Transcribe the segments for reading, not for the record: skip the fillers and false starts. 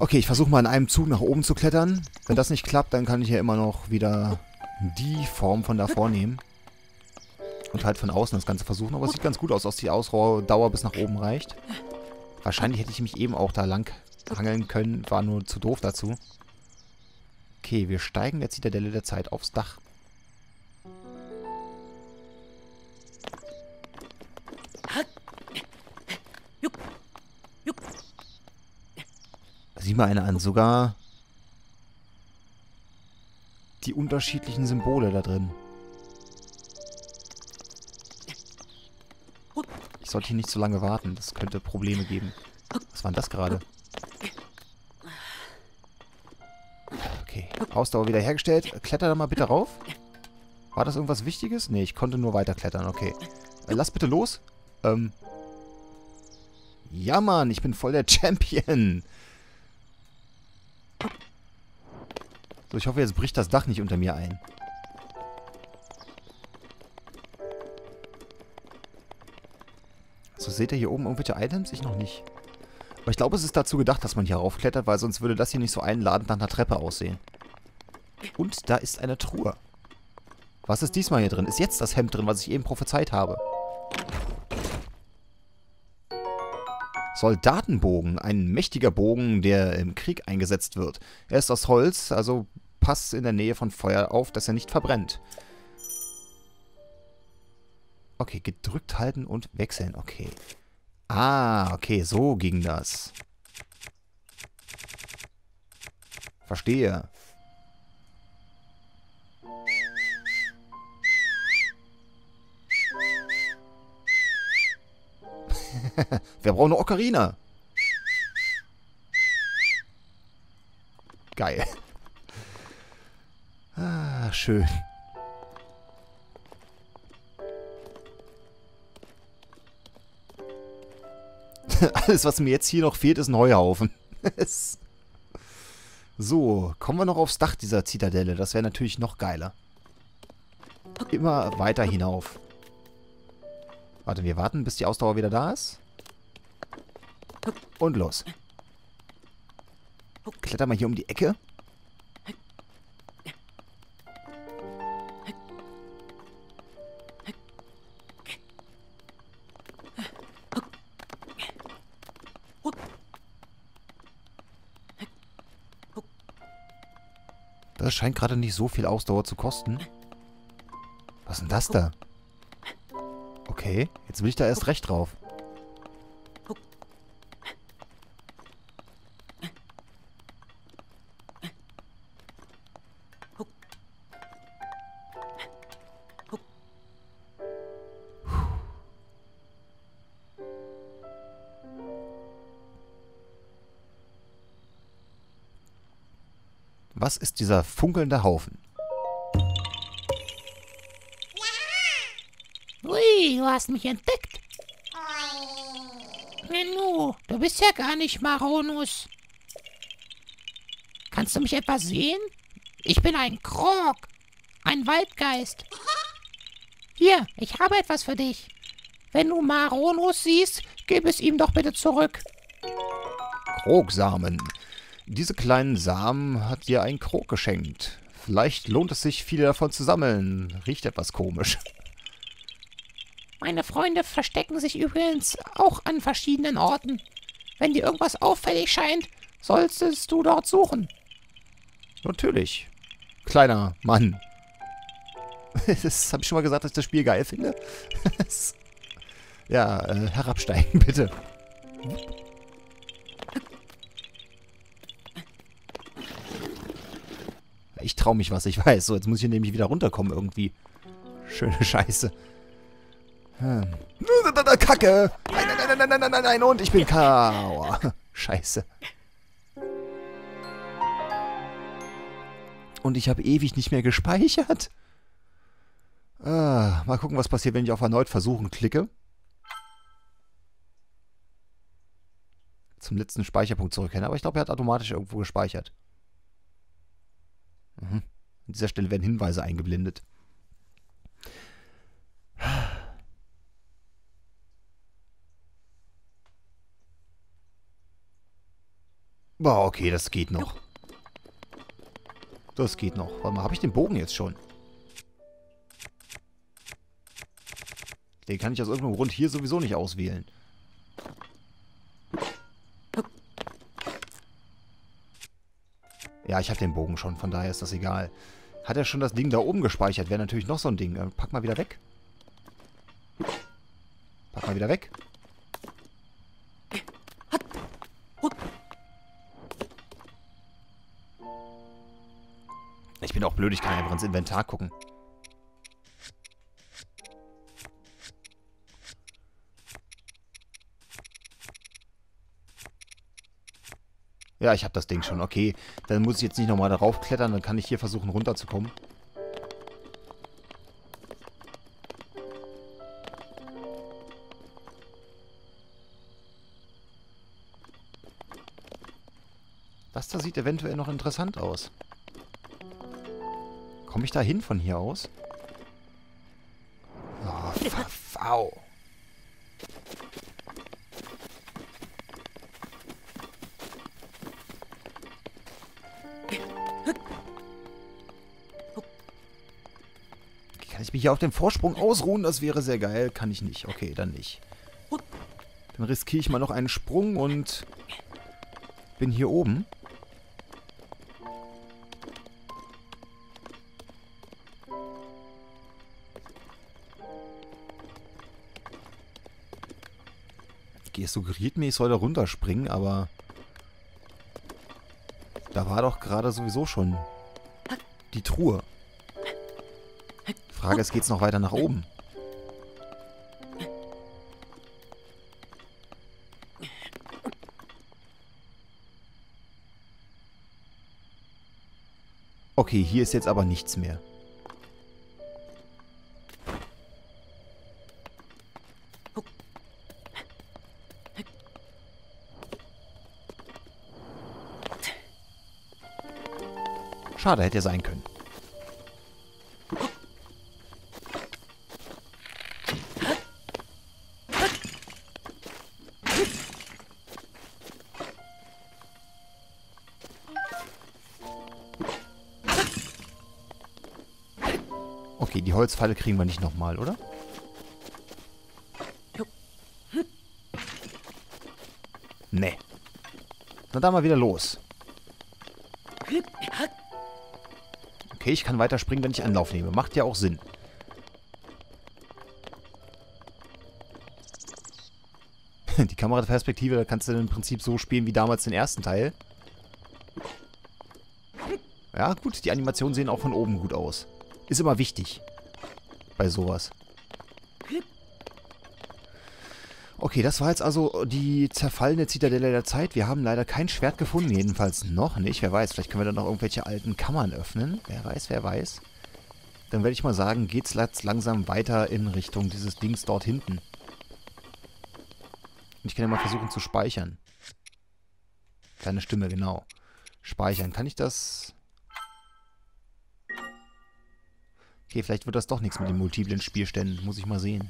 Okay, ich versuche mal in einem Zug nach oben zu klettern. Wenn das nicht klappt, dann kann ich ja immer noch wieder die Form von davor nehmen. Und halt von außen das Ganze versuchen. Aber es sieht ganz gut aus, dass die Ausdauer bis nach oben reicht. Wahrscheinlich hätte ich mich eben auch da lang hangeln können. War nur zu doof dazu. Okay, wir steigen der Zitadelle der Zeit aufs Dach. Sieh mal eine an. Sogar die unterschiedlichen Symbole da drin. Ich sollte hier nicht so lange warten. Das könnte Probleme geben. Was war denn das gerade? Okay. Ausdauer wiederhergestellt. Kletter da mal bitte rauf. War das irgendwas Wichtiges? Nee, ich konnte nur weiterklettern. Okay. Lass bitte los. Ja, Mann. Ich bin voll der Champion. So, ich hoffe, jetzt bricht das Dach nicht unter mir ein. So, seht ihr hier oben irgendwelche Items? Ich noch nicht. Aber ich glaube, es ist dazu gedacht, dass man hier raufklettert, weil sonst würde das hier nicht so einladend nach einer Treppe aussehen. Und da ist eine Truhe. Was ist diesmal hier drin? Ist jetzt das Hemd drin, was ich eben prophezeit habe? Soldatenbogen. Ein mächtiger Bogen, der im Krieg eingesetzt wird. Er ist aus Holz, also passt in der Nähe von Feuer auf, dass er nicht verbrennt. Okay, gedrückt halten und wechseln. Okay. Ah, okay, so ging das. Verstehe. Wir brauchen eine Ocarina. Geil. Ah, schön. Alles, was mir jetzt hier noch fehlt, ist ein Heuhaufen. So, kommen wir noch aufs Dach dieser Zitadelle. Das wäre natürlich noch geiler. Immer weiter hinauf. Warte, wir warten, bis die Ausdauer wieder da ist. Und los. Kletter mal hier um die Ecke. Das scheint gerade nicht so viel Ausdauer zu kosten. Was ist denn das da? Okay, jetzt will ich da erst recht drauf. Was ist dieser funkelnde Haufen? Ui, du hast mich entdeckt. Menno, du bist ja gar nicht Maronus. Kannst du mich etwa sehen? Ich bin ein Krog, ein Waldgeist. Hier, ich habe etwas für dich. Wenn du Maronus siehst, gib es ihm doch bitte zurück. Krogsamen. Diese kleinen Samen hat dir ein Krog geschenkt. Vielleicht lohnt es sich, viele davon zu sammeln. Riecht etwas komisch. Meine Freunde verstecken sich übrigens auch an verschiedenen Orten. Wenn dir irgendwas auffällig scheint, solltest du dort suchen. Natürlich. Kleiner Mann. Das habe ich schon mal gesagt, dass ich das Spiel geil finde. Ja, herabsteigen, bitte. Ich traue mich was, ich weiß. So, jetzt muss ich hier nämlich wieder runterkommen irgendwie. Schöne Scheiße. Kacke! Nein, nein, nein, nein, nein, nein, nein, nein, und ich bin K.O. Scheiße. Und ich habe ewig nicht mehr gespeichert. Mal gucken, was passiert, wenn ich auf erneut versuchen klicke. Zum letzten Speicherpunkt zurückkehren. Aber ich glaube, er hat automatisch irgendwo gespeichert. An dieser Stelle werden Hinweise eingeblendet. Boah, okay, das geht noch. Das geht noch. Warte mal, habe ich den Bogen jetzt schon? Den kann ich aus irgendeinem Grund hier sowieso nicht auswählen. Ja, ich habe den Bogen schon, von daher ist das egal. Hat er schon das Ding da oben gespeichert? Wäre natürlich noch so ein Ding. Pack mal wieder weg. Pack mal wieder weg. Ich bin auch blöd, ich kann einfach ins Inventar gucken. Ja, ich habe das Ding schon. Okay, dann muss ich jetzt nicht nochmal darauf klettern, dann kann ich hier versuchen runterzukommen. Das da sieht eventuell noch interessant aus. Komme ich da hin von hier aus? Oh, verfau. Kann ich mich hier auf dem Vorsprung ausruhen? Das wäre sehr geil. Kann ich nicht. Okay, dann nicht. Dann riskiere ich mal noch einen Sprung und bin hier oben. Okay, es suggeriert mir, ich soll da runterspringen, aber da war doch gerade sowieso schon die Truhe. Die Frage ist, geht's noch weiter nach oben? Okay, hier ist jetzt aber nichts mehr. Schade, hätte ja sein können. Okay, die Holzpfeile kriegen wir nicht nochmal, oder? Nee. Na dann mal wieder los. Okay, ich kann weiter springen, wenn ich Anlauf nehme. Macht ja auch Sinn. Die Kameraperspektive, da kannst du im Prinzip so spielen wie damals den ersten Teil. Ja, gut, die Animationen sehen auch von oben gut aus. Ist immer wichtig. Bei sowas. Okay, das war jetzt also die zerfallene Zitadelle der Zeit. Wir haben leider kein Schwert gefunden, jedenfalls noch nicht. Wer weiß, vielleicht können wir dann noch irgendwelche alten Kammern öffnen. Wer weiß, wer weiß. Dann werde ich mal sagen, geht's jetzt langsam weiter in Richtung dieses Dings dort hinten. Und ich kann ja mal versuchen zu speichern. Kleine Stimme, genau. Speichern. Kann ich das... Okay, vielleicht wird das doch nichts mit den multiplen Spielständen. Muss ich mal sehen.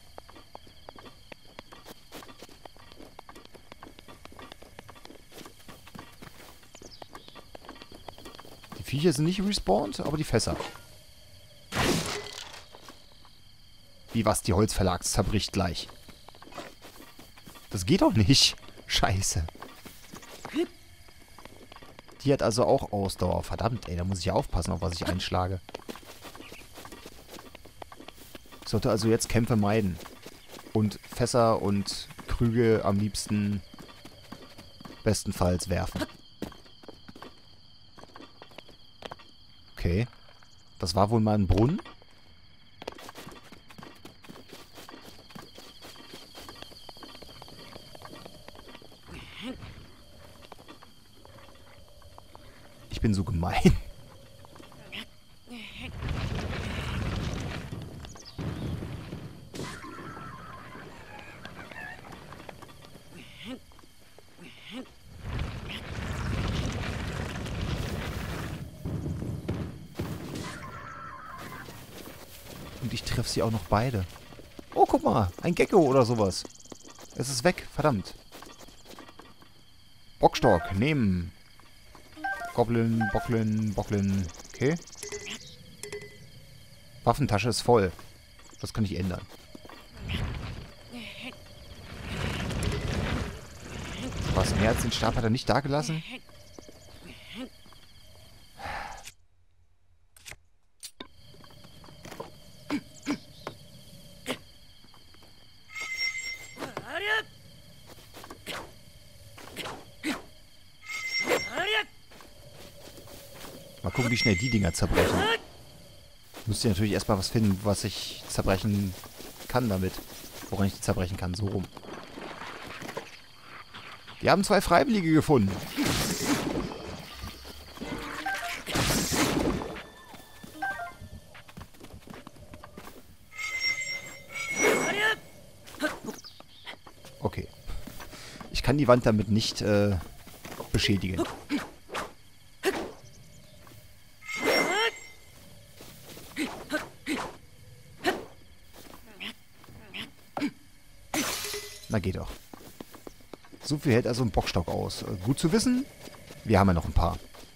Die Viecher sind nicht respawned, aber die Fässer. Wie was, die Holzverlag zerbricht gleich. Das geht doch nicht. Scheiße. Die hat also auch Ausdauer. Verdammt, ey, da muss ich aufpassen, auf was ich einschlage. Ich sollte also jetzt Kämpfe meiden. Und Fässer und Krüge am liebsten bestenfalls werfen. Okay. Das war wohl mal ein Brunnen. Ich bin so gemein. Und ich treffe sie auch noch beide. Oh, guck mal. Ein Gecko oder sowas. Es ist weg. Verdammt. Bockstock, nehmen. Goblin, Bocklin, Bocklin. Okay. Waffentasche ist voll. Das kann ich ändern. Was, mehr als den Stab hat er nicht dagelassen? Mal gucken, wie schnell die Dinger zerbrechen. Müsste ich natürlich erstmal was finden, was ich zerbrechen kann damit. Woran ich die zerbrechen kann, so rum. Die haben 2 Freiwillige gefunden. Okay. Ich kann die Wand damit nicht beschädigen. Na, geht doch. So viel hält also ein Bockstock aus. Gut zu wissen. Wir haben ja noch ein paar.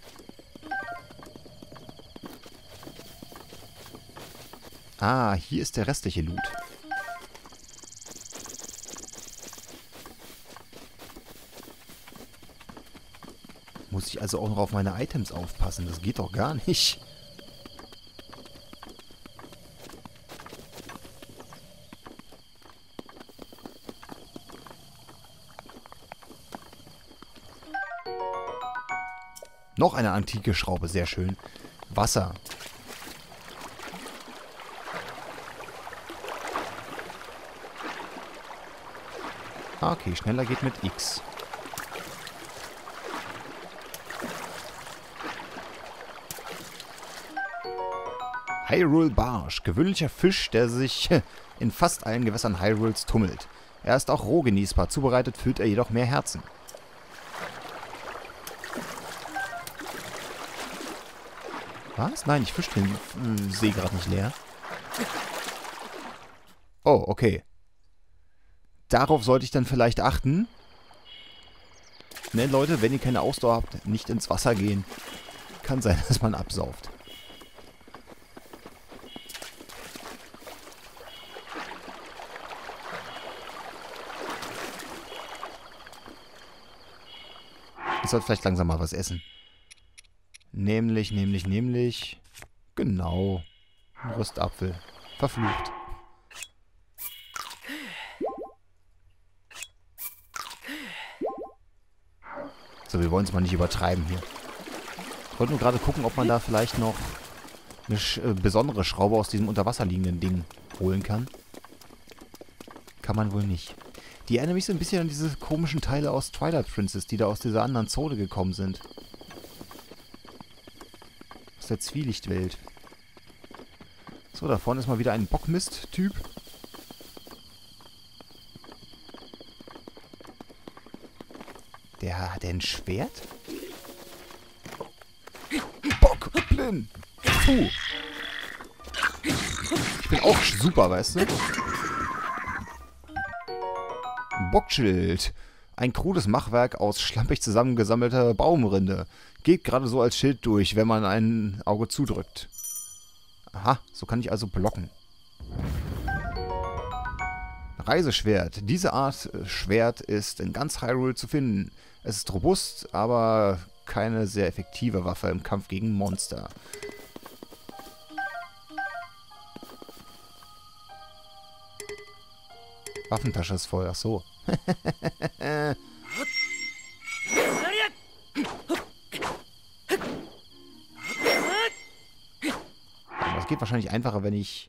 Ah, hier ist der restliche Loot. Muss ich also auch noch auf meine Items aufpassen? Das geht doch gar nicht. Noch eine antike Schraube, sehr schön. Wasser. Okay, schneller geht mit X. Hyrule Barsch. Gewöhnlicher Fisch, der sich in fast allen Gewässern Hyrules tummelt. Er ist auch roh genießbar. Zubereitet füllt er jedoch mehr Herzen. Was? Nein, ich fische den See gerade nicht leer. Oh, okay. Darauf sollte ich dann vielleicht achten. Ne, Leute, wenn ihr keine Ausdauer habt, nicht ins Wasser gehen. Kann sein, dass man absauft. Ich sollte vielleicht langsam mal was essen. Nämlich. Genau. Ein Röstapfel. Verflucht. So, wir wollen es mal nicht übertreiben hier. Ich wollte nur gerade gucken, ob man da vielleicht noch eine besondere Schraube aus diesem unter Wasser liegenden Ding holen kann. Kann man wohl nicht. Die erinnern mich so ein bisschen an diese komischen Teile aus Twilight Princess, die da aus dieser anderen Zone gekommen sind. Aus der Zwielichtwelt. So, da vorne ist mal wieder ein Bockmist-Typ. Der hat ein Schwert? Bockblin! Puh! Ich bin auch super, weißt du? Bockschild. Ein krudes Machwerk aus schlampig zusammengesammelter Baumrinde. Geht gerade so als Schild durch, wenn man ein Auge zudrückt. Aha, so kann ich also blocken. Reiseschwert. Diese Art Schwert ist in ganz Hyrule zu finden. Es ist robust, aber keine sehr effektive Waffe im Kampf gegen Monster. Waffentasche ist voll, ach so. Aber es geht wahrscheinlich einfacher, wenn ich...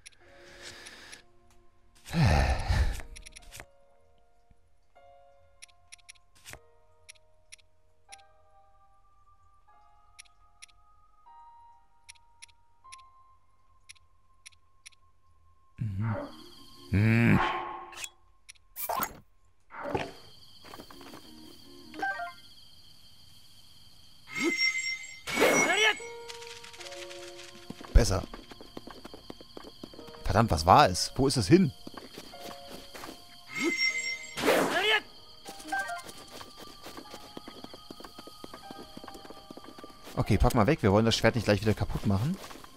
Besser. Verdammt, was war es? Wo ist es hin? Okay, pack mal weg. Wir wollen das Schwert nicht gleich wieder kaputt machen.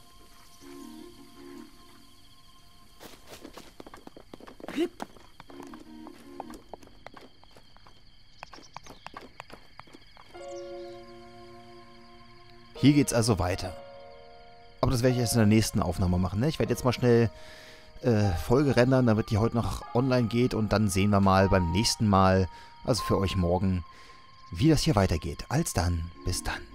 Hier geht's also weiter. Aber das werde ich erst in der nächsten Aufnahme machen, ne? Ich werde jetzt mal schnell Folge rendern, damit die heute noch online geht. Und dann sehen wir mal beim nächsten Mal, also für euch morgen, wie das hier weitergeht. Als dann, bis dann.